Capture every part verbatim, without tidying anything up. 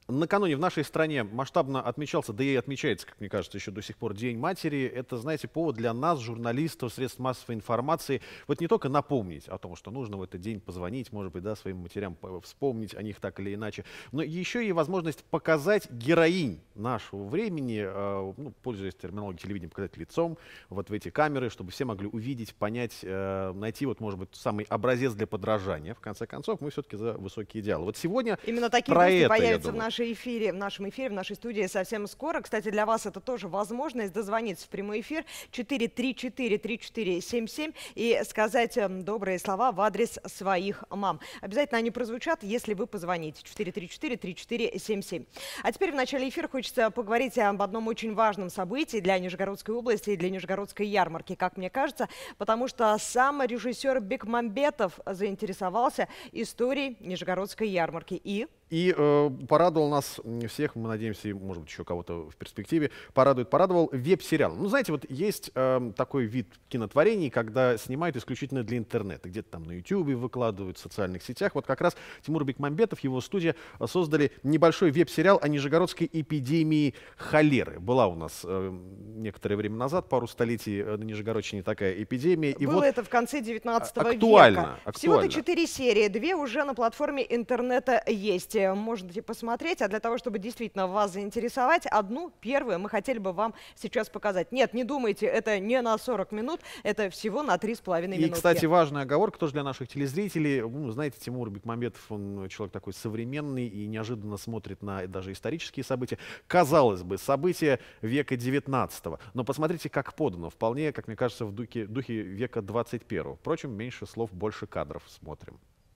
Накануне в нашей стране масштабно отмечался, да и отмечается, как мне кажется, еще до сих пор День матери. Это, знаете, повод для нас, журналистов, средств массовой информации, вот не только напомнить о том, что нужно в этот день позвонить, может быть, да, своим матерям вспомнить о них так или иначе, но еще и возможность показать героинь нашего времени, э, ну, пользуясь терминологией телевидения, показать лицом вот в эти камеры, чтобы все могли увидеть, понять, э, найти, вот, может быть, самый образец для подражания. В конце концов, мы все-таки за высокие идеалы. Вот сегодня именно такие про гости это, появятся в нашей эфире, в нашем эфире, в нашей студии совсем скоро. Кстати, для вас это тоже возможность дозвониться в прямой эфир четыре три четыре три четыре семь семь и сказать добрые слова в адрес своих мам. Обязательно они прозвучат, если вы позвоните. четыре три четыре три четыре семь семь. А теперь в начале эфира хочется поговорить об одном очень важном событии для Нижегородской области и для Нижегородской ярмарки, как мне кажется, потому что сам режиссер Бекмамбетов заинтересовался историей Нижегородской ярмарки. И... И э, порадовал нас всех, мы надеемся, и, может быть, еще кого-то в перспективе порадует, порадовал веб-сериал. Ну, знаете, вот есть э, такой вид кинотворений, когда снимают исключительно для интернета. Где-то там на ютубе выкладывают, в социальных сетях. Вот как раз Тимур Бекмамбетов, его студия создали небольшой веб-сериал о нижегородской эпидемии холеры. Была у нас э, некоторое время назад, пару столетий, на Нижегородчине такая эпидемия. И было вот это в конце девятнадцатого актуально, века. Актуально. Всего-то четыре серии, две уже на платформе интернета есть. Можете посмотреть, а для того, чтобы действительно вас заинтересовать, одну, первую, мы хотели бы вам сейчас показать. Нет, не думайте, это не на сорок минут, это всего на три с половиной минуты. И, кстати, важная оговорка тоже для наших телезрителей. Ну, знаете, Тимур Бекмамбетов, он человек такой современный и неожиданно смотрит на даже исторические события. Казалось бы, события века девятнадцатого. Но посмотрите, как подано. Вполне, как мне кажется, в духе, духе века двадцать первого. Впрочем, меньше слов, больше кадров. Смотрим.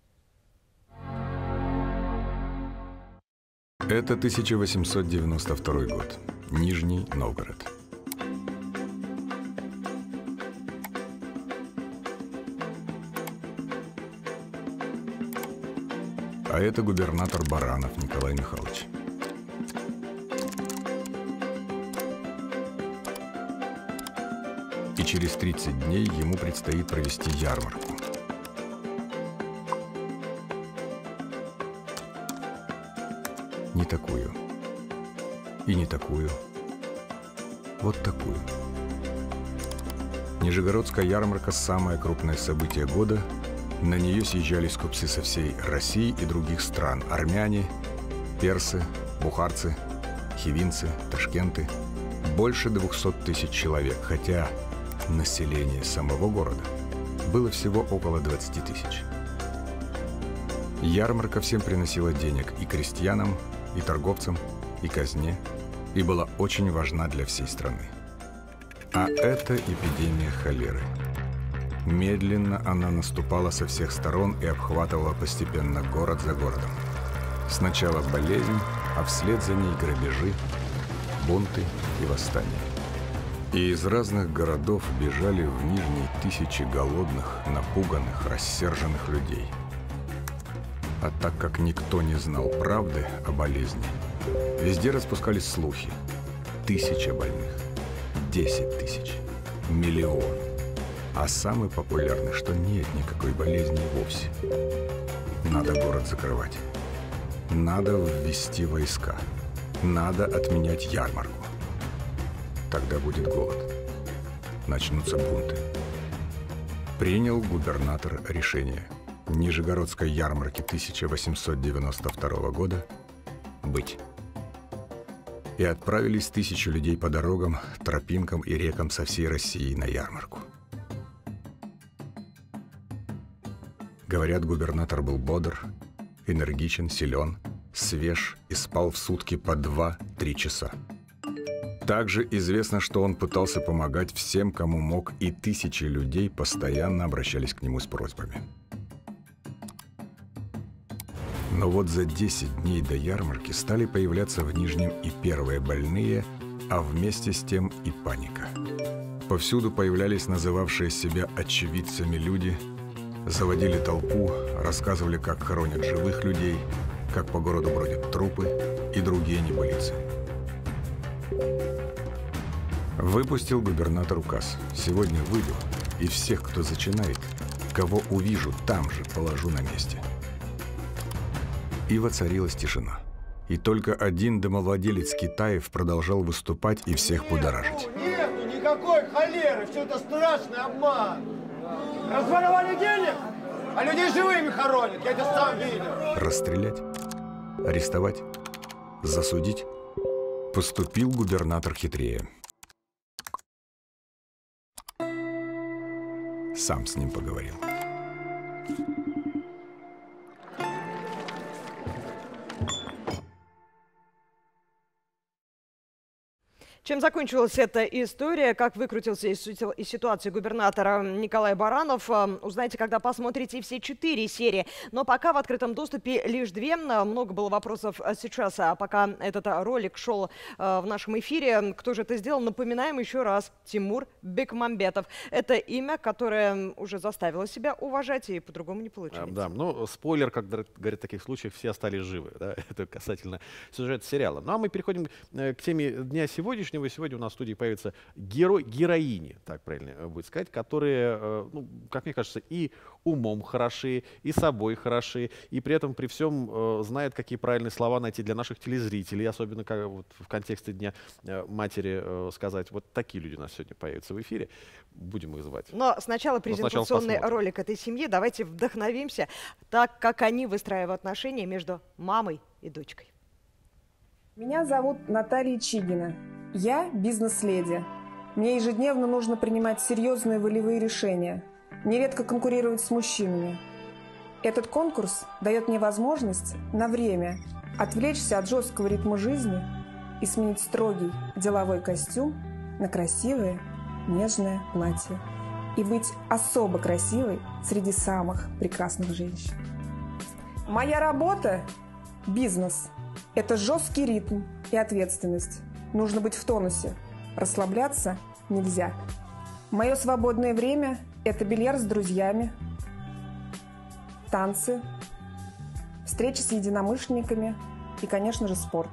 Это тысяча восемьсот девяносто второй год. Нижний Новгород. А это губернатор Баранов Николай Михайлович. И через тридцать дней ему предстоит провести ярмарку. Не такую. И не такую. Вот такую. Нижегородская ярмарка – самое крупное событие года. На нее съезжались купцы со всей России и других стран. Армяне, персы, бухарцы, хивинцы, ташкенты. Больше двухсот тысяч человек, хотя население самого города было всего около двадцати тысяч. Ярмарка всем приносила денег, и крестьянам, и торговцам, и казне, и была очень важна для всей страны. А это эпидемия холеры. Медленно она наступала со всех сторон и обхватывала постепенно город за городом. Сначала болезнь, а вслед за ней грабежи, бунты и восстания. И из разных городов бежали в Нижний тысячи голодных, напуганных, рассерженных людей. А так как никто не знал правды о болезни, везде распускались слухи. Тысяча больных, десять тысяч, миллион. А самый популярный, что нет никакой болезни вовсе. Надо город закрывать. Надо ввести войска. Надо отменять ярмарку. Тогда будет голод. Начнутся бунты. Принял губернатор решение. Нижегородской ярмарки тысяча восемьсот девяносто второго года быть. И отправились тысячи людей по дорогам, тропинкам и рекам со всей России на ярмарку. Говорят, губернатор был бодр, энергичен, силен, свеж и спал в сутки по два-три часа. Также известно, что он пытался помогать всем, кому мог, и тысячи людей постоянно обращались к нему с просьбами. Но вот за десять дней до ярмарки стали появляться в Нижнем и первые больные, а вместе с тем и паника. Повсюду появлялись называвшие себя очевидцами люди, заводили толпу, рассказывали, как хоронят живых людей, как по городу бродят трупы и другие небылицы. Выпустил губернатор указ. Сегодня выйду, и всех, кто зачинает, кого увижу, там же положу на месте. И воцарилась тишина. И только один домовладелец Китаев продолжал выступать и всех будоражить. Нету никакой холеры, все это страшный обман. Разворовали денег, а людей живыми хоронят, я это сам видел. Расстрелять, арестовать, засудить. Поступил губернатор хитрее. Сам с ним поговорил. Чем закончилась эта история, как выкрутился из, из ситуации губернатора Николай Баранов, узнаете, когда посмотрите все четыре серии. Но пока в открытом доступе лишь две. Много было вопросов сейчас, а пока этот ролик шел в нашем эфире. Кто же это сделал? Напоминаем еще раз. Тимур Бекмамбетов. Это имя, которое уже заставило себя уважать, и по-другому не получилось. Да, ну, спойлер, как говорят в таких случаях, все остались живы. Да? Это касательно сюжета сериала. Ну а мы переходим к теме дня сегодняшнего. Сегодня у нас в студии появятся герой, героини, так правильно будет сказать, которые, ну, как мне кажется, и умом хороши, и собой хороши, и при этом при всем э, знают, какие правильные слова найти для наших телезрителей, особенно как, вот, в контексте Дня э, матери э, сказать. Вот такие люди у нас сегодня появятся в эфире. Будем их звать. Но сначала презентационный сначала ролик этой семьи. Давайте вдохновимся, так как они выстраивают отношения между мамой и дочкой. Меня зовут Наталья Чигина. Я бизнес-леди. Мне ежедневно нужно принимать серьезные волевые решения, нередко конкурировать с мужчинами. Этот конкурс дает мне возможность на время отвлечься от жесткого ритма жизни и сменить строгий деловой костюм на красивое, нежное платье и быть особо красивой среди самых прекрасных женщин. Моя работа – бизнес. Это жесткий ритм и ответственность. Нужно быть в тонусе. Расслабляться нельзя. Мое свободное время – это бильярд с друзьями, танцы, встречи с единомышленниками и, конечно же, спорт.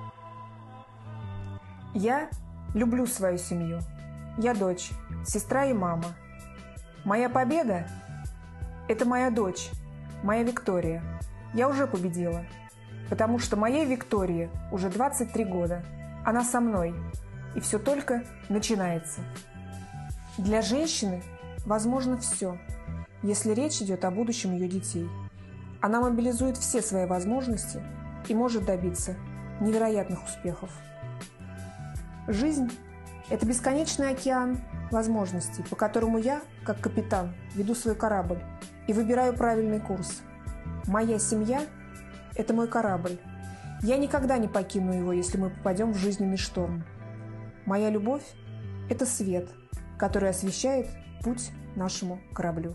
Я люблю свою семью. Я дочь, сестра и мама. Моя победа – это моя дочь, моя Виктория. Я уже победила, потому что моей Виктории уже двадцать три года. Она со мной, и все только начинается. Для женщины возможно все, если речь идет о будущем ее детей. Она мобилизует все свои возможности и может добиться невероятных успехов. Жизнь – это бесконечный океан возможностей, по которому я, как капитан, веду свой корабль и выбираю правильный курс. Моя семья – это мой корабль. Я никогда не покину его, если мы попадем в жизненный шторм. Моя любовь – это свет, который освещает путь нашему кораблю.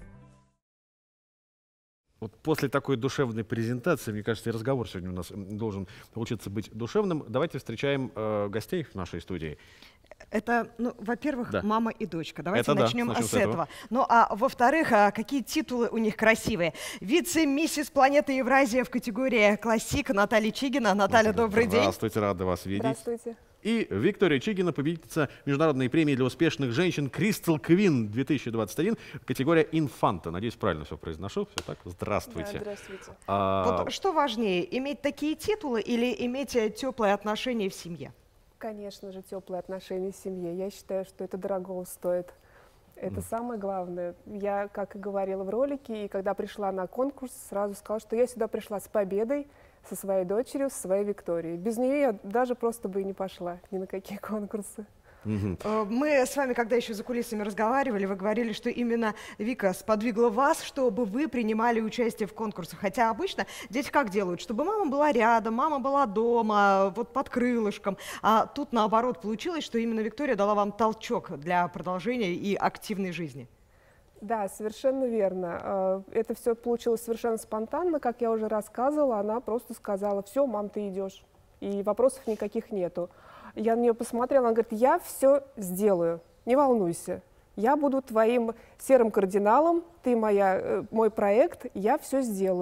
Вот после такой душевной презентации, мне кажется, и разговор сегодня у нас должен получиться быть душевным. Давайте встречаем э, гостей в нашей студии. Это, ну, во-первых, да. мама и дочка. Давайте Это начнем, да, начнем с, с этого. этого. Ну, а во-вторых, а, какие титулы у них красивые. Вице-миссис планеты Евразия в категории классик Наталья Чигина. Наталья, добрый день. Здравствуйте, рада вас видеть. Здравствуйте. И Виктория Чигина, победительница международной премии для успешных женщин Crystal Queen две тысячи двадцать один, категория инфанта. Надеюсь, правильно все произношу. Все так? Здравствуйте. Да, здравствуйте. А... Вот что важнее, иметь такие титулы или иметь теплые отношения в семье? Конечно же, теплые отношения в семье. Я считаю, что это дорого стоит. Это mm. самое главное. Я, как и говорила в ролике, и когда пришла на конкурс, сразу сказала, что я сюда пришла с победой, со своей дочерью, со своей Викторией. Без нее я даже просто бы и не пошла ни на какие конкурсы. Mm-hmm. Мы с вами, когда еще за кулисами разговаривали, вы говорили, что именно Вика сподвигла вас, чтобы вы принимали участие в конкурсах. Хотя обычно дети как делают? Чтобы мама была рядом, мама была дома, вот под крылышком. А тут наоборот получилось, что именно Виктория дала вам толчок для продолжения и активной жизни. Да, совершенно верно. Это все получилось совершенно спонтанно, как я уже рассказывала. Она просто сказала: все, мам, ты идешь. И вопросов никаких нету. Я на нее посмотрела, она говорит: я все сделаю, не волнуйся. Я буду твоим серым кардиналом, ты моя, мой проект, я все сделаю.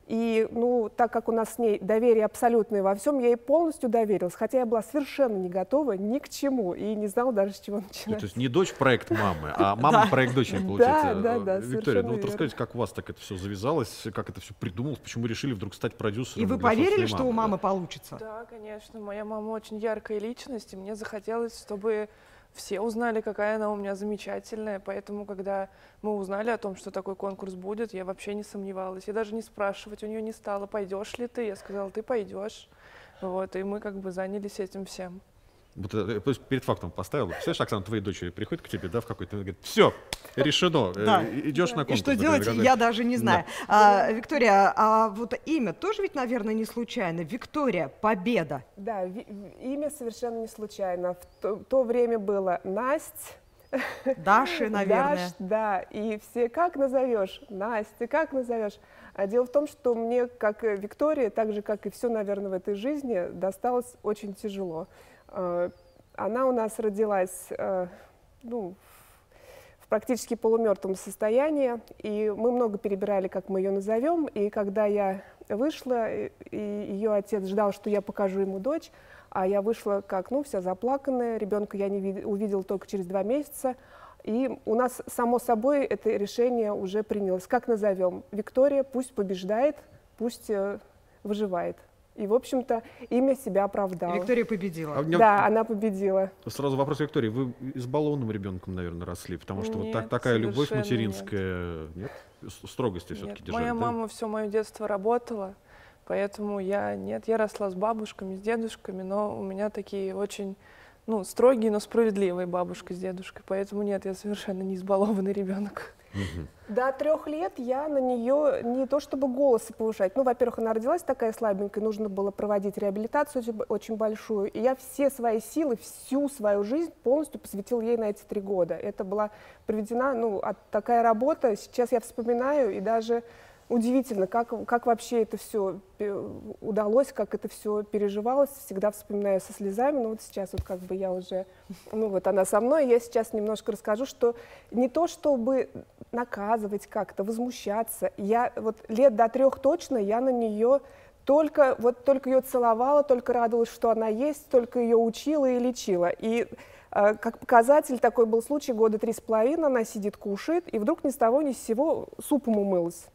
И, ну, так как у нас с ней доверие абсолютное во всем, я ей полностью доверилась, хотя я была совершенно не готова ни к чему и не знала даже, с чего начинать. То есть не дочь проект мамы, а мама проект дочери, получается. Да, да, да, Виктория, ну вот верно. расскажите, как у вас так это все завязалось, как это все придумалось, почему вы решили вдруг стать продюсером? И вы для собственной поверили, что у мамы, мамы да? получится? Да, конечно. Моя мама очень яркая личность, и мне захотелось, чтобы все узнали, какая она у меня замечательная. Поэтому, когда мы узнали о том, что такой конкурс будет, я вообще не сомневалась. Я даже не спрашивать у нее не стала, пойдешь ли ты. Я сказала, ты пойдешь. Вот, и мы как бы занялись этим всем. Вот, э, то есть перед фактом поставил. Представляешь, Оксана, твоей дочери приходит к тебе, да, в какой-то, говорит, все, решено, Да. э, идешь на И конкурс. что Такой, делать, говорит, я даже не знаю. А, Виктория, а вот имя тоже ведь, наверное, не случайно. Виктория, Победа. Да, ви- в- имя совершенно не случайно. В то, то время было Насть. Даши, наверное. Даш, да, и все, как назовешь? Настя, как назовешь? А дело в том, что мне, как и Виктория, так же, как и все, наверное, в этой жизни, досталось очень тяжело. Э, Она у нас родилась, э, ну, в практически полумертвом состоянии, и мы много перебирали, как мы ее назовем, и когда я вышла, и и ее отец ждал, что я покажу ему дочь, а я вышла как, ну, вся заплаканная, ребенка я не вид- увидела только через два месяца, и у нас, само собой, это решение уже принялось. Как назовем? Виктория пусть побеждает, пусть э, выживает. И, в общем-то, имя себя оправдало. И Виктория победила. А у меня Да, она победила. сразу вопрос, Виктория, вы избалованным ребенком, наверное, росли, потому что вот так, Нет, такая любовь совершенно материнская, нет? С- Строгости все-таки Нет, держали, моя да? мама все мое детство работала, поэтому я, нет, я росла с бабушками, с дедушками, но у меня такие очень, ну, строгие, но справедливые бабушка с дедушкой, поэтому нет, я совершенно не избалованный ребенок. Мгм. До трех лет я на нее не то чтобы голосы повышать. Ну, во-первых, она родилась такая слабенькая, нужно было проводить реабилитацию очень б- очень большую. И я все свои силы, всю свою жизнь полностью посвятила ей на эти три года. Это была проведена, ну, от- такая работа. Сейчас я вспоминаю, и даже удивительно, как, как вообще это все удалось, как это все переживалось. Всегда вспоминаю со слезами. Но вот сейчас вот как бы я уже, ну вот она со мной, я сейчас немножко расскажу, что не то чтобы наказывать как-то, возмущаться. Я вот лет до трех точно я на нее только, вот только ее целовала, только радовалась, что она есть, только ее учила и лечила. И э, как показатель такой был случай, года три с половиной, она сидит, кушает, и вдруг ни с того ни с сего супом умылась.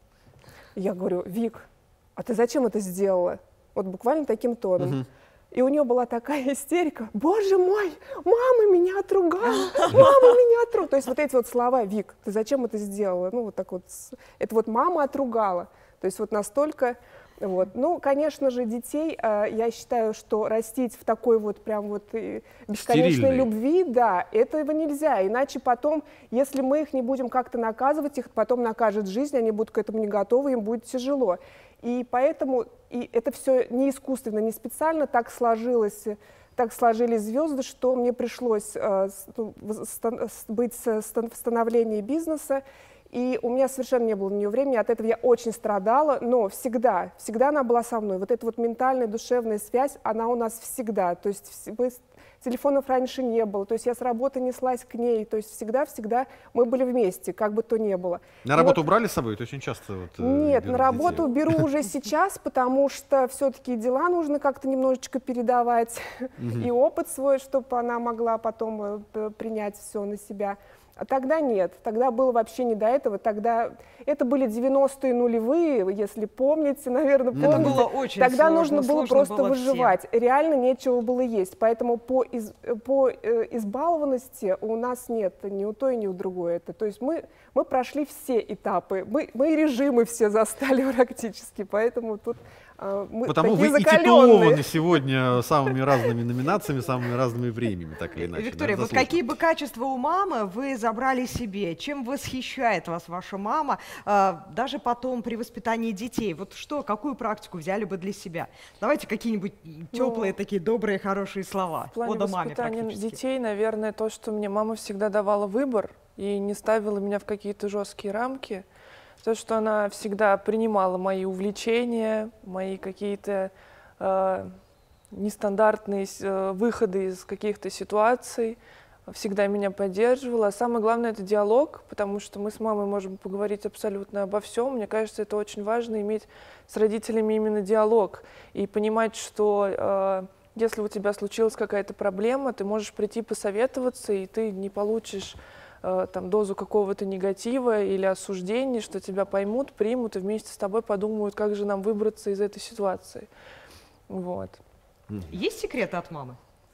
Я говорю, Вик, а ты зачем это сделала? Вот буквально таким тоном. Мгм. И у нее была такая истерика. Боже мой, мама меня отругала, мама меня отругала. То есть вот эти вот слова, Вик, ты зачем это сделала? Ну вот так вот, с- это вот мама отругала. То есть вот настолько, вот. Ну, конечно же, детей, э, я считаю, что растить в такой вот прям вот э, бесконечной Стерильной. любви, да, этого нельзя. Иначе потом, если мы их не будем как-то наказывать, их потом накажет жизнь, они будут к этому не готовы, им будет тяжело. И поэтому и это все не искусственно, не специально так сложилось, так сложились звезды, что мне пришлось э, с- ну, в- ста- с- быть с- стан- в становлении бизнеса. И у меня совершенно не было на нее времени, от этого я очень страдала, но всегда, всегда она была со мной. Вот эта вот ментальная, душевная связь, она у нас всегда. То есть вс- мы с- телефонов раньше не было, то есть я с работы неслась к ней, то есть всегда-всегда мы были вместе, как бы то ни было. На И работу вот- брали с собой? Это очень часто вот, э, Нет, берут на работу детей. беру уже сейчас, потому что все-таки дела нужно как-то немножечко передавать, и опыт свой, чтобы она могла потом э, п- принять все на себя. А тогда нет, тогда было вообще не до этого, тогда это были девяностые нулевые, если помните, наверное, Это помните. было очень Тогда сложно, нужно было сложно просто было всем. выживать, реально нечего было есть, поэтому по, из- по э, избалованности у нас нет ни у той, ни у другой это. То есть мы, мы прошли все этапы, мы, мы и режимы все застали практически, поэтому тут э, мы Потому такие вы и закаленные. титулованы сегодня самыми разными номинациями, самыми разными премиями, так или иначе. Виктория, да, вот заслуженно. какие бы качества у мамы вы забрали себе? Чем восхищает вас ваша мама, а, даже потом при воспитании детей? Вот что, какую практику взяли бы для себя? Давайте какие-нибудь теплые, такие добрые, хорошие слова. В плане Ода маме воспитания практически. детей, наверное, то, что мне мама всегда давала выбор и не ставила меня в какие-то жесткие рамки. То, что она всегда принимала мои увлечения, мои какие-то э, нестандартные с- э, выходы из каких-то ситуаций. всегда меня поддерживала. А самое главное — это диалог, потому что мы с мамой можем поговорить абсолютно обо всем. Мне кажется, это очень важно — иметь с родителями именно диалог и понимать, что э, если у тебя случилась какая-то проблема, ты можешь прийти посоветоваться, и ты не получишь э, там, дозу какого-то негатива или осуждения, что тебя поймут, примут и вместе с тобой подумают, как же нам выбраться из этой ситуации. Вот. Есть секреты от мамы?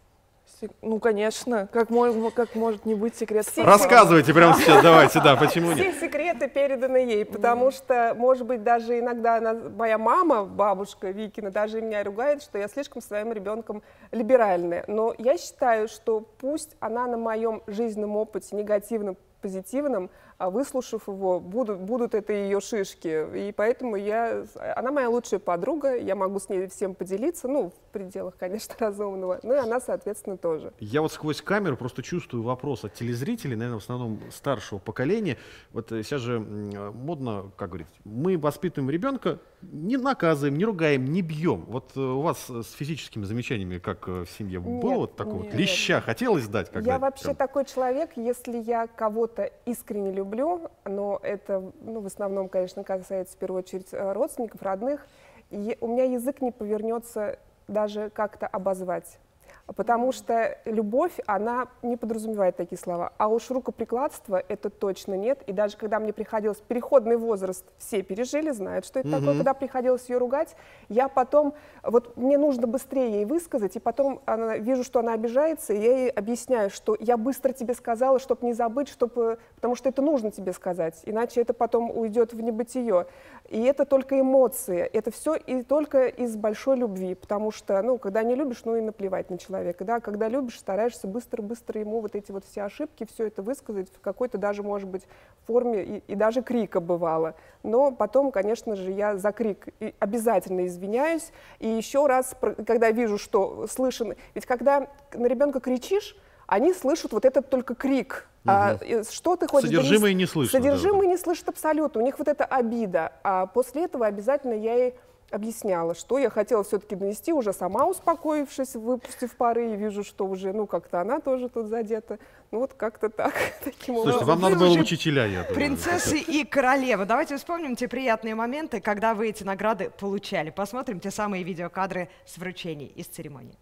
Ну, конечно. Как, мой, как может не быть секрет? Рассказывайте прямо сейчас, давайте, да, почему Все нет? секреты переданы ей, потому что, может быть, даже иногда она, моя мама, бабушка Викина, даже меня ругает, что я слишком своим ребенком либеральная. Но я считаю, что пусть она на моем жизненном опыте, негативном, позитивном, а выслушав его, будут, будут это ее шишки. И поэтому я, она моя лучшая подруга, я могу с ней всем поделиться, ну, в пределах, конечно, разумного, ну и она, соответственно, тоже. Я вот сквозь камеру просто чувствую вопрос от телезрителей, наверное, в основном старшего поколения. Вот сейчас же модно, как говорить, мы воспитываем ребенка, не наказываем, не ругаем, не бьем. Вот у вас с физическими замечаниями, как в семье, было Нет, вот такое нет. вот леща хотелось дать? Когда Я вообще прям... такой человек, если я кого-то искренне люблю, но это, ну, в основном, конечно, касается в первую очередь родственников, родных, и у меня язык не повернется даже как-то обозвать. Потому что любовь, она не подразумевает такие слова. А уж рукоприкладство это точно нет. И даже когда мне приходилось, переходный возраст, все пережили, знают, что это Мгм. такое, когда приходилось ее ругать, я потом, вот мне нужно быстрее ей высказать, и потом она, вижу, что она обижается, и я ей объясняю, что я быстро тебе сказала, чтобы не забыть, чтобы, потому что это нужно тебе сказать, иначе это потом уйдет в небытие. И это только эмоции, это все и только из большой любви, потому что, ну, когда не любишь, ну и наплевать на человека. Да? Когда любишь, стараешься быстро-быстро ему вот эти вот все ошибки, все это высказать в какой-то даже, может быть, форме и, и даже крика бывало. Но потом, конечно же, я за крик и обязательно извиняюсь. И еще раз, когда вижу, что слышен... Ведь когда на ребенка кричишь, они слышат вот этот только крик. Угу. А, что ты хочешь Содержимое донести? не слышно. Содержимое да. не слышат абсолютно. У них вот эта обида. А после этого обязательно я ей объясняла, что я хотела все-таки донести, уже сама успокоившись, выпустив пары, и вижу, что уже, ну, как-то она тоже тут задета. Ну, вот как-то так. Таким Слушайте, образом. вам надо Вы было уже учителя, я думаю. Принцессы и королевы. Давайте вспомним те приятные моменты, когда вы эти награды получали. Посмотрим те самые видеокадры с вручений из церемонии.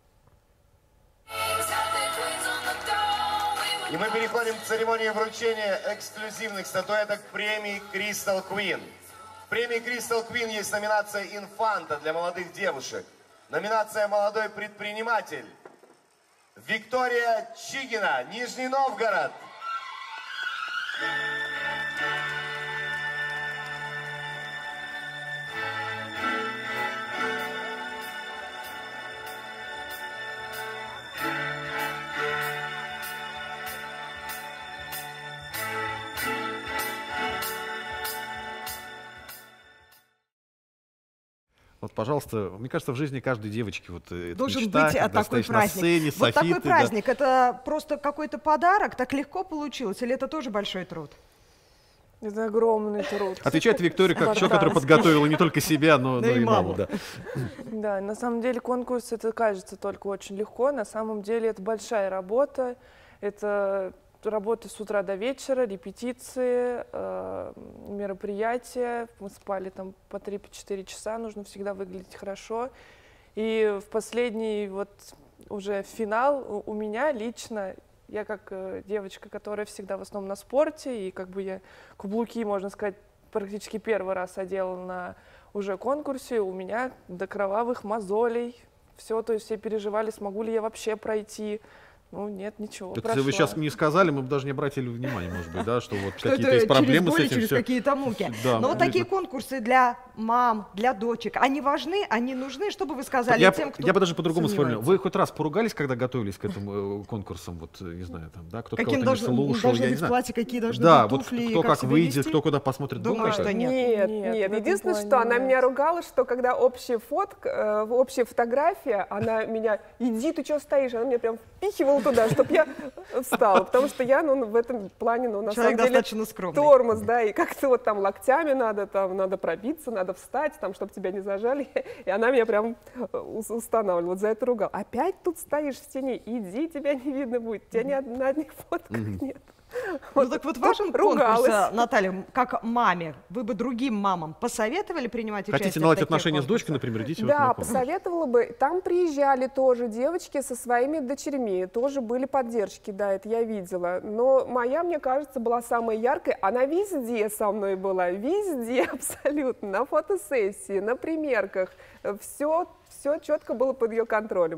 И мы переходим к церемонии вручения эксклюзивных статуэток премии Crystal Queen. В премии Crystal Queen есть номинация «Инфанта» для молодых девушек. Номинация «Молодой предприниматель». Виктория Чигина, Нижний Новгород. Вот, пожалуйста, мне кажется, в жизни каждой девочки вот это Должен мечта, быть а, когда такой стоишь праздник. на сцене, Вот софиты, такой да. праздник, это просто какой-то подарок, так легко получилось, или это тоже большой труд? Это огромный труд. Отвечает Виктория как человек, который Спартанский. подготовил не только себя, но, но Да и и маму. маму. Да. Да, на самом деле конкурс, это кажется только очень легко, на самом деле это большая работа, это работа с утра до вечера, репетиции, э, мероприятия, мы спали там по три-четыре часа, нужно всегда выглядеть хорошо. И в последний вот уже финал у, у меня лично, я как э, девочка, которая всегда в основном на спорте, и как бы я каблуки, можно сказать, практически первый раз одела на уже конкурсе, у меня до кровавых мозолей, все, то есть все переживали, смогу ли я вообще пройти. Ну, нет, ничего, Это, если вы прошла. сейчас не сказали, мы бы даже не обратили внимания, может быть, да, что вот Что какие-то это есть проблемы через боль, с этим. через всё. какие-то муки. Да, Но вот видно. такие конкурсы для мам, для дочек, они важны, они нужны, чтобы вы сказали Я, тем, кто я бы даже по-другому сформулировал. сомневается. Вы хоть раз поругались, когда готовились к этим э, конкурсам, вот, э, не знаю, там, да, кто-то Каким кого-то не должно, слушал, должно я не быть знаю. платье, какие должны Да, быть вот туфли, кто как себя выйдет, вести? кто куда посмотрит. Был Думаю, такой? что нет. Нет, Нет, нет. в этом Единственное, плане что она нет. меня ругала, что когда общая фотка, э, общая фотография, она меня, иди, ты что стоишь, она меня прям впихивала туда, чтобы я встала, потому что я, ну, в этом плане, ну, на Человек самом деле, достаточно скромный. тормоз, да, и как-то вот там локтями надо, там, надо пробиться, надо встать, там, чтобы тебя не зажали, и она меня прям устанавливала, вот за это ругала. Опять тут стоишь в стене, иди, тебя не видно будет, тебя ни на одних фотках нет. Ну так вот в вашем конкурсе, Наталья, как маме, вы бы другим мамам посоветовали принимать участие? Хотите наладить отношения с дочкой, например, идите Да, вот на посоветовала бы. Там приезжали тоже девочки со своими дочерьми, тоже были поддержки, да, это я видела. Но моя, мне кажется, была самой яркой. Она везде со мной была, везде абсолютно, на фотосессии, на примерках. Все, все четко было под ее контролем.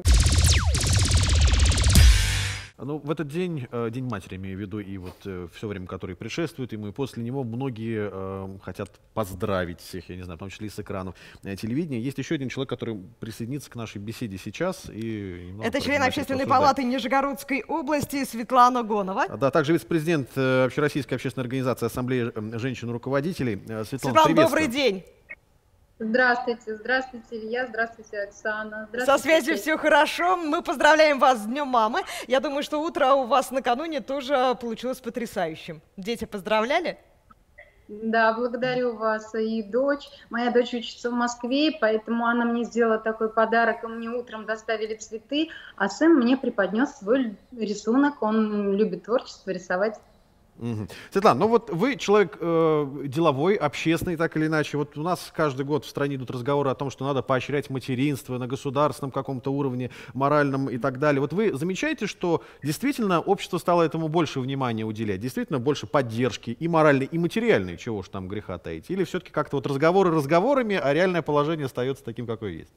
Ну, в этот день, э, День матери, имею в виду, и вот э, все время, которое предшествует ему, и после него многие э, хотят поздравить всех, я не знаю, в том числе и с экранов э, телевидения. Есть еще один человек, который присоединится к нашей беседе сейчас. И Это член Общественной палаты Нижегородской области Светлана Гонова. Да, также вице-президент э, Общероссийской общественной организации Ассамблеи женщин-руководителей. Э, Светлана, Светлана, добрый день. Здравствуйте, здравствуйте, Илья, здравствуйте, Оксана. Здравствуйте. Со связью все хорошо, мы поздравляем вас с Днем мамы. Я думаю, что утро у вас накануне тоже получилось потрясающим. Дети поздравляли? Да, благодарю вас и дочь. Моя дочь учится в Москве, поэтому она мне сделала такой подарок, и мне утром доставили цветы, а сын мне преподнес свой рисунок, он любит творчество, рисовать. Угу. Светлана, ну вот вы человек э, деловой, общественный, так или иначе. Вот у нас каждый год в стране идут разговоры о том, что надо поощрять материнство на государственном каком-то уровне, моральном и так далее. Вот вы замечаете, что действительно общество стало этому больше внимания уделять, действительно больше поддержки и моральной, и материальной, чего уж там греха таить? Или все-таки как-то вот разговоры разговорами, а реальное положение остается таким, какое есть?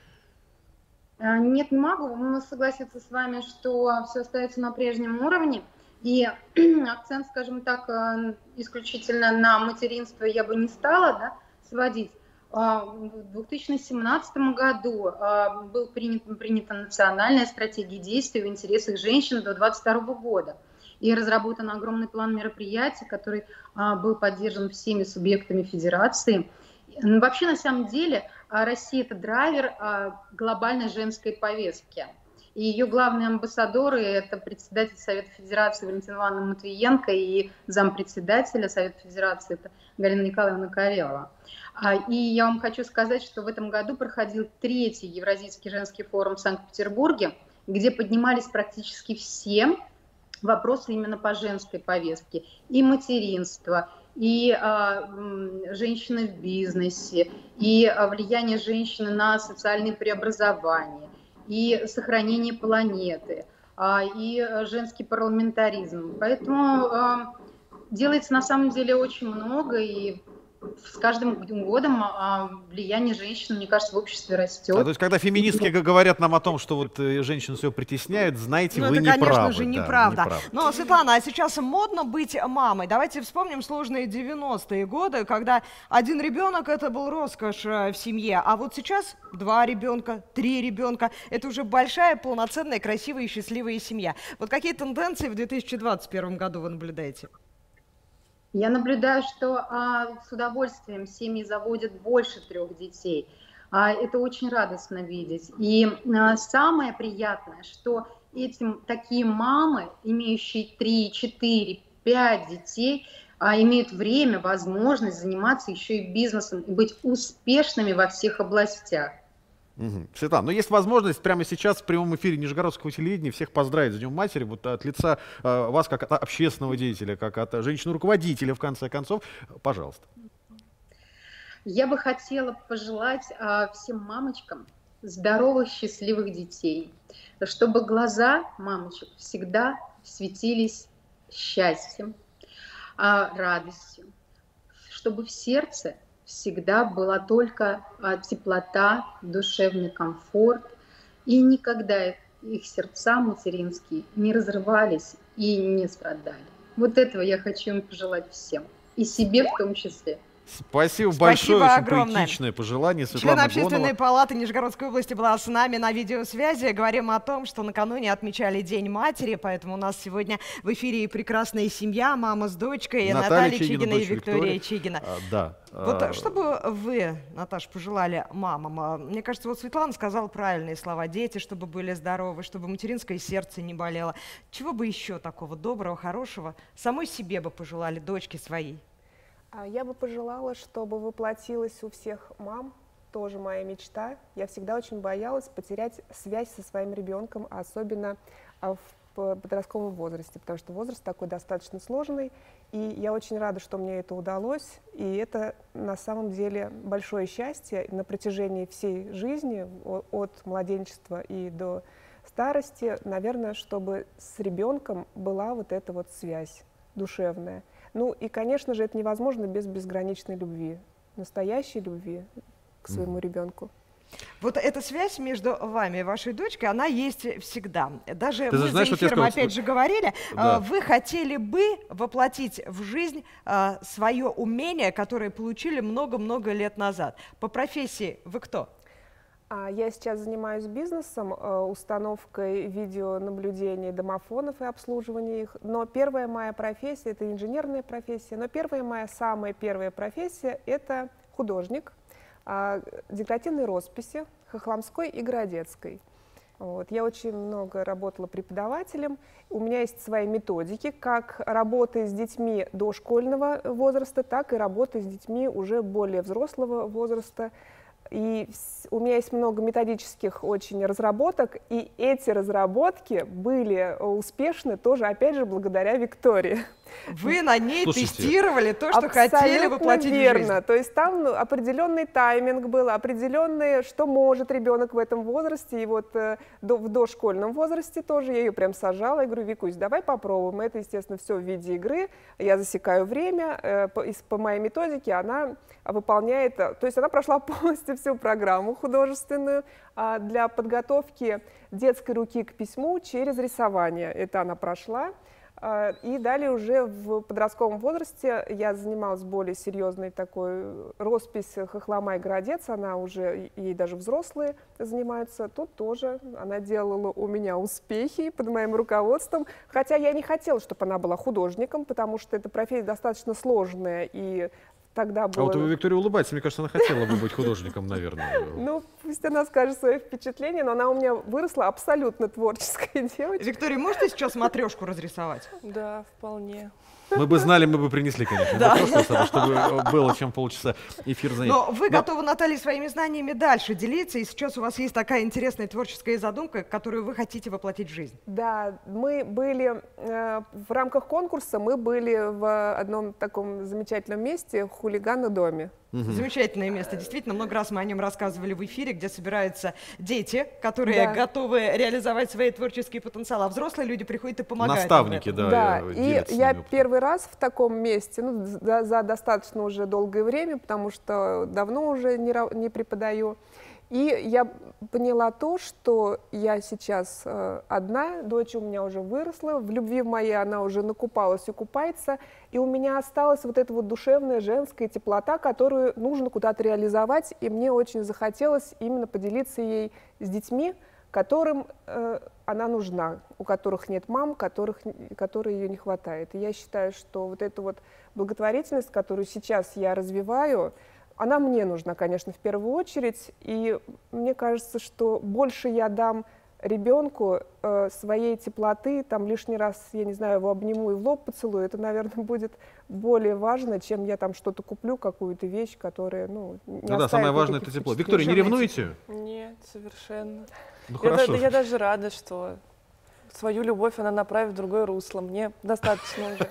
Нет, не могу согласиться с вами, что все остается на прежнем уровне. И акцент, скажем так, исключительно на материнство я бы не стала, да, сводить. В две тысячи семнадцатом году была принята, принята национальная стратегия действий в интересах женщин до две тысячи двадцать второго года. И разработан огромный план мероприятий, который был поддержан всеми субъектами федерации. Вообще, на самом деле, Россия – это драйвер глобальной женской повестки. И ее главные амбассадоры – это председатель Совета Федерации Валентина Ивановна Матвиенко и зампредседателя Совета Федерации это Галина Николаевна Карелова. И я вам хочу сказать, что в этом году проходил третий Евразийский женский форум в Санкт-Петербурге, где поднимались практически все вопросы именно по женской повестке. И материнство, и а, женщины в бизнесе, и а, влияние женщины на социальные преобразования, и сохранение планеты, и женский парламентаризм. Поэтому делается на самом деле очень много, и с каждым годом влияние женщин, мне кажется, в обществе растет. А, то есть, когда феминистки говорят нам о том, что вот женщин все притесняют, знаете, ну, вы это, не конечно правы. же, да, неправда. неправда. Но, Светлана, а сейчас модно быть мамой. Давайте вспомним сложные девяностые годы, когда один ребенок — это был роскошь в семье, а вот сейчас два ребенка, три ребенка — это уже большая, полноценная, красивая и счастливая семья. Вот какие тенденции в две тысячи двадцать первом году вы наблюдаете? Я наблюдаю, что а, с удовольствием семьи заводят больше трех детей. А, это очень радостно видеть. И а, самое приятное, что этим такие мамы, имеющие три, четыре, пять детей, а, имеют время, возможность заниматься еще и бизнесом и быть успешными во всех областях. Угу. Светлана, ну есть возможность прямо сейчас в прямом эфире Нижегородского телевидения всех поздравить с Днем матери, вот от лица э, вас, как от общественного деятеля, как от женщины-руководителя, в конце концов, пожалуйста. Я бы хотела пожелать э, всем мамочкам здоровых, счастливых детей, чтобы глаза мамочек всегда светились счастьем, э, радостью, чтобы в сердце всегда была только а, теплота, душевный комфорт, и никогда их сердца материнские не разрывались и не страдали. Вот этого я хочу им пожелать всем, и себе в том числе. Спасибо, Спасибо большое, огромное. очень поэтичное пожелание. Член Светлана Общественной Гонова. палаты Нижегородской области была с нами на видеосвязи. Говорим о том, что накануне отмечали День матери, поэтому у нас сегодня в эфире и прекрасная семья, мама с дочкой, и Наталья Наталья Чигина, Чигина и дочь Виктория Виктория. Чигина. А, да. Вот а, что бы вы, Наташа, пожелали мамам? А, Мне кажется, вот Светлана сказала правильные слова. Дети, чтобы были здоровы, чтобы материнское сердце не болело. Чего бы еще такого доброго, хорошего самой себе бы пожелали, дочке своей? А Я бы пожелала, чтобы воплотилась у всех мам, тоже моя мечта. Я всегда очень боялась потерять связь со своим ребенком, особенно а, в п- подростковом возрасте, потому что возраст такой достаточно сложный, и я очень рада, что мне это удалось, и это на самом деле большое счастье на протяжении всей жизни, о- от младенчества и до старости, наверное, чтобы с ребенком была вот эта вот связь душевная. Ну и, конечно же, это невозможно без безграничной любви, настоящей любви к своему ребенку. Вот эта связь между вами и вашей дочкой, она есть всегда. Даже Ты мы знаешь, за вот я эфиром сказал, опять же говорили, да. а, вы хотели бы воплотить в жизнь а, свое умение, которое получили много-много лет назад. По профессии вы кто? А Я сейчас занимаюсь бизнесом, э, установкой видеонаблюдения домофонов и обслуживания их. Но первая моя профессия — это инженерная профессия. Но первая моя, самая первая профессия — это художник а, декоративной росписи Хохломской и Городецкой. Вот. Я очень много работала преподавателем. У меня есть свои методики, как работы с детьми дошкольного возраста, так и работы с детьми уже более взрослого возраста. И вс- у меня есть много методических очень разработок, и эти разработки были э, успешны тоже, опять же, благодаря Виктории. Вы на ней Слушайте, тестировали то, что хотели Абсолютно воплотить верно. в жизнь. То есть там ну, определенный тайминг был, определенный, что может ребенок в этом возрасте. И вот э, до- в дошкольном возрасте тоже я ее прям сажала. Я говорю: Викусь, давай попробуем. Это, естественно, все в виде игры. Я засекаю время. э, по, из- по моей методике она выполняет... э, То есть она прошла полностью всю программу художественную а, для подготовки детской руки к письму через рисование. Это она прошла. А, И далее уже в подростковом возрасте я занималась более серьезной такой роспись Хохлома и Городец. Она уже, ей даже взрослые занимаются. Тут тоже она делала у меня успехи под моим руководством. Хотя я не хотела, чтобы она была художником, потому что эта профессия достаточно сложная. И тогда А было... вот Виктория улыбается, мне кажется, она хотела бы быть художником, наверное. Ну, пусть она скажет свои впечатления, но она у меня выросла абсолютно творческая девочка. Виктория, можете сейчас матрешку разрисовать? Да, вполне. Мы бы знали, мы бы принесли, конечно, Да. матрешку, чтобы было чем полчаса эфир занять. Но вы Но- готовы, Наталья, своими знаниями дальше делиться, и сейчас у вас есть такая интересная творческая задумка, которую вы хотите воплотить в жизнь. Да, мы были э, в рамках конкурса, мы были в одном таком замечательном месте, хулиган на доме. Замечательное место. Действительно, много раз мы о нем рассказывали в эфире, где собираются дети, которые Да. готовы реализовать свои творческие потенциалы, а взрослые люди приходят и помогают им в Наставники, этом. да. Да, э, и делятся я своим опытом. первый раз в таком месте, ну, за, за достаточно уже долгое время, потому что давно уже не, ра- не преподаю. И я поняла то, что я сейчас э, одна, дочь у меня уже выросла, в любви моей она уже накупалась и купается, и у меня осталась вот эта вот душевная женская теплота, которую нужно куда-то реализовать, и мне очень захотелось именно поделиться ей с детьми, которым э, она нужна, у которых нет мам, которых, которой ее не хватает. И я считаю, что вот эта вот благотворительность, которую сейчас я развиваю, она мне нужна, конечно, в первую очередь, и мне кажется, что больше я дам ребенку э, своей теплоты, там лишний раз, я не знаю, его обниму и в лоб поцелую, это, наверное, будет более важно, чем я там что-то куплю, какую-то вещь, которая, ну, не Ну да, оставит самое важное — это никаких тепло. впечатлений. Виктория, не ревнуете? Нет, совершенно. Ну Я, хорошо. да- я даже рада, что свою любовь она направит в другое русло. Мне достаточно уже.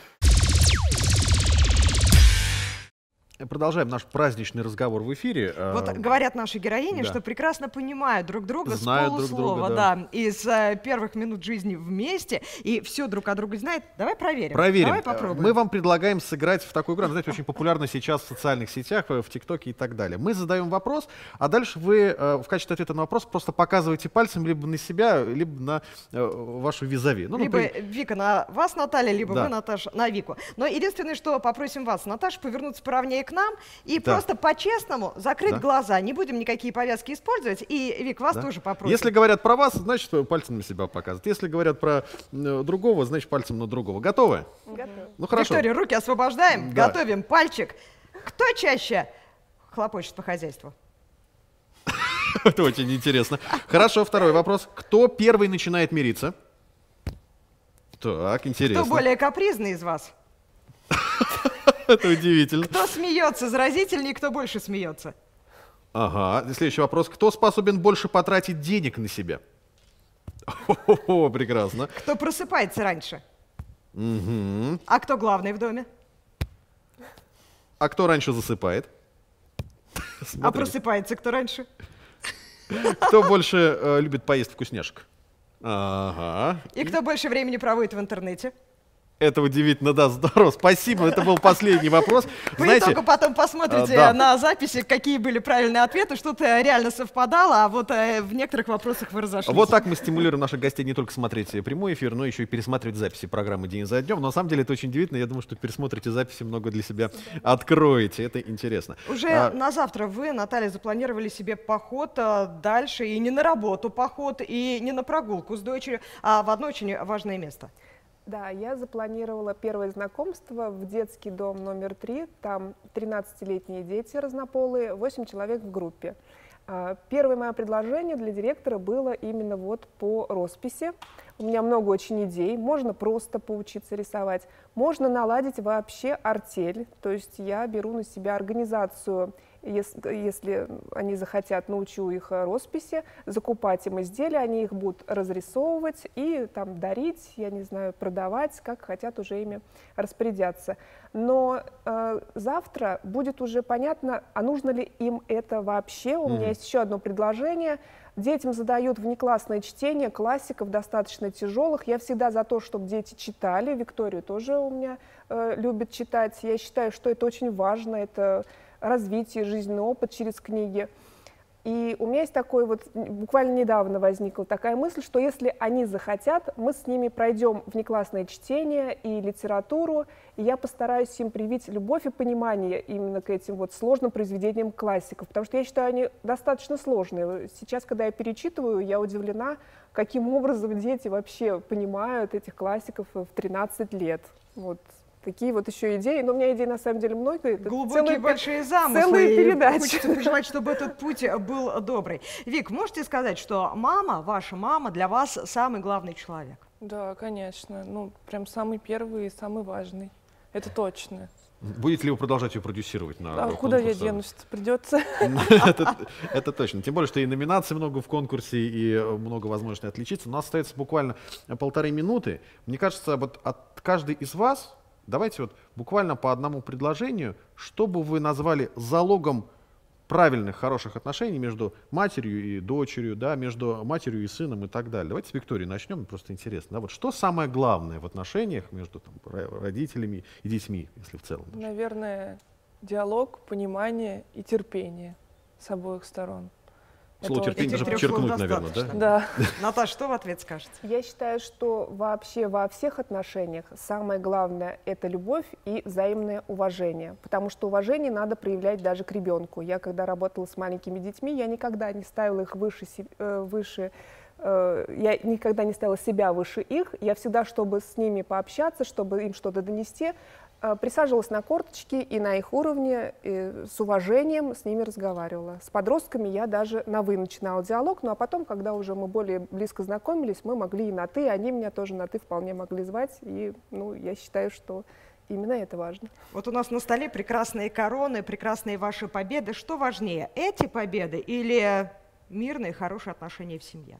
Продолжаем наш праздничный разговор в эфире. Вот А, говорят наши героини, да. что прекрасно понимают друг друга Знают с друг полуслова, друга, да. да. из э, первых минут жизни вместе, и все друг о друге знают. Давай проверим. Проверим. Давай попробуем. Мы вам предлагаем сыграть в такую игру. Она, знаете, очень популярна сейчас в социальных сетях, в ТикТоке и так далее. Мы задаем вопрос, а дальше вы э, в качестве ответа на вопрос просто показываете пальцем либо на себя, либо на э, вашу визави. Ну, Либо например, Вика на вас, Наталья, либо Да. вы, Наташа, на Вику. Но единственное, что попросим вас, Наташа, повернуться поровнее к к нам и Да. просто по-честному закрыть Да. глаза. Не будем никакие повязки использовать. И, Вик, вас Да. тоже попросим. Если говорят про вас, значит, пальцем на себя показывают. Если говорят про э, другого, значит, пальцем на другого. Готовы? Готовы. Ну, хорошо. Виктория, руки освобождаем, Да. готовим пальчик. Кто чаще хлопочет по хозяйству? Это очень интересно. Хорошо, второй вопрос. Кто первый начинает мириться? Так, интересно. Кто более капризный из вас? Это удивительно. Кто смеется заразительнее, кто больше смеется? Ага. Следующий вопрос. Кто способен больше потратить денег на себя? О, прекрасно. Кто просыпается раньше? Мгм. А кто главный в доме? А кто раньше засыпает? А Смотрите. просыпается кто раньше? Кто больше э, любит поесть вкусняшек? Ага. И кто больше времени проводит в интернете? Это удивительно, да, здорово. Спасибо, это был последний вопрос. По Знаете, итогу потом посмотрите а, да. на записи, какие были правильные ответы, что-то реально совпадало, а вот э, в некоторых вопросах вы разошлись. вот так мы стимулируем наших гостей не только смотреть прямой эфир, но еще и пересматривать записи программы «День за днем». Но на самом деле это очень удивительно. Я думаю, что пересмотрите записи, много для себя откроете. Это интересно. Уже А, на завтра вы, Наталья, запланировали себе поход а, дальше, и не на работу поход, и не на прогулку с дочерью, а в одно очень важное место. Да, я запланировала первое знакомство в детский дом номер три. Там тринадцатилетние дети разнополые, восемь человек в группе. А, Первое мое предложение для директора было именно вот по росписи. У меня много очень идей. Можно просто поучиться рисовать, можно наладить вообще артель. То есть я беру на себя организацию, если, если они захотят, научу их росписи, закупать им изделия, они их будут разрисовывать и там дарить, я не знаю, продавать, как хотят уже ими распорядятся. Но э, завтра будет уже понятно, а нужно ли им это вообще. У Мгм. меня есть еще одно предложение. Детям задают внеклассное чтение классиков достаточно тяжелых. Я всегда за то, чтобы дети читали. Виктория тоже у меня э, любит читать. Я считаю, что это очень важно. Это развитие, жизненный опыт через книги. И у меня есть такой вот, буквально недавно возникла такая мысль, что если они захотят, мы с ними пройдем внеклассное чтение и литературу, и я постараюсь им привить любовь и понимание именно к этим вот сложным произведениям классиков, потому что я считаю, они достаточно сложные. Сейчас, когда я перечитываю, я удивлена, каким образом дети вообще понимают этих классиков в тринадцать лет. Вот. Такие вот еще идеи, но у меня идей на самом деле много. Это Глубокие целая- большие замыслы. целые и передачи. Хочется пожелать, чтобы этот путь был добрый. Вик, можете сказать, что мама, ваша мама, для вас самый главный человек? Да, конечно. Ну, прям самый первый и самый важный. Это точно. Будете ли вы продолжать ее продюсировать на А конкурсе? куда я денусь? Придется. это, это точно. Тем более, что и номинаций много в конкурсе, и э, много возможностей отличиться. У нас остается буквально полторы минуты. Мне кажется, вот от каждой из вас давайте вот буквально по одному предложению, что бы вы назвали залогом правильных, хороших отношений между матерью и дочерью, да, между матерью и сыном и так далее. Давайте с Викторией начнем, просто интересно. Да, вот что самое главное в отношениях между там, родителями и детьми, если в целом? даже? Наверное, диалог, понимание и терпение с обоих сторон. Слово Это терпение очень- даже Этих трех слов подчеркнуть, наверное, да? достаточно. Да. Наташа, что в ответ скажете? Я считаю, что вообще во всех отношениях самое главное – это любовь и взаимное уважение. Потому что уважение надо проявлять даже к ребенку. Я, когда работала с маленькими детьми, я никогда не ставила их выше, се- э, выше э, я никогда не ставила себя выше их. Я всегда, чтобы с ними пообщаться, чтобы им что-то донести, э, присаживалась на корточки и на их уровне э, с уважением с ними разговаривала. С подростками я даже на «вы» начинала диалог, ну а потом, когда уже мы более близко знакомились, мы могли и на «ты», они меня тоже на «ты» вполне могли звать, и ну, я считаю, что именно это важно. Вот у нас на столе прекрасные короны, прекрасные ваши победы. Что важнее, эти победы или мирные, хорошие отношения в семье?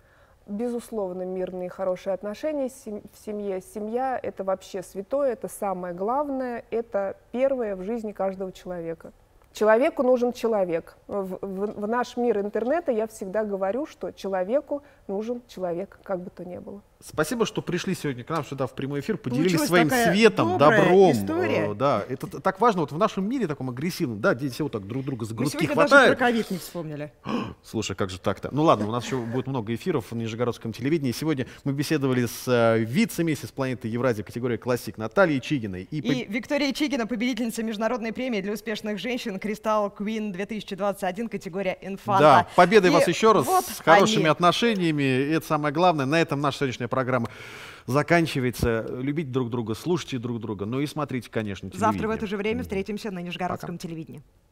Безусловно, мирные хорошие отношения сем- в семье. Семья – это вообще святое, это самое главное, это первое в жизни каждого человека. Человеку нужен человек. В, в, в наш мир интернета я всегда говорю, что человеку нужен человек, как бы то ни было. Спасибо, что пришли сегодня к нам сюда в прямой эфир, поделились Получилась своим такая светом, добрая добром. история. Э, Да, это т- так важно вот в нашем мире таком агрессивном, да, где все вот так друг друга за Мы грудки сегодня даже хватают. про ковид не вспомнили. Слушай, как же так-то? Ну ладно, у нас еще будет много эфиров на Нижегородском телевидении. Сегодня мы беседовали с э, вице-миссис планеты Евразия категории классик Натальей Чигиной. И, И Виктория Чигина, победительница международной премии для успешных женщин Crystal Queen две тысячи двадцать один, категория инфанта. Да, победой И вас еще раз, вот с хорошими они. отношениями. И это самое главное. На этом наша сегодняшняя программа заканчивается. Любите друг друга, слушайте друг друга. Ну и смотрите, конечно, телевидение. Завтра в это же время встретимся на Нижегородском телевидении.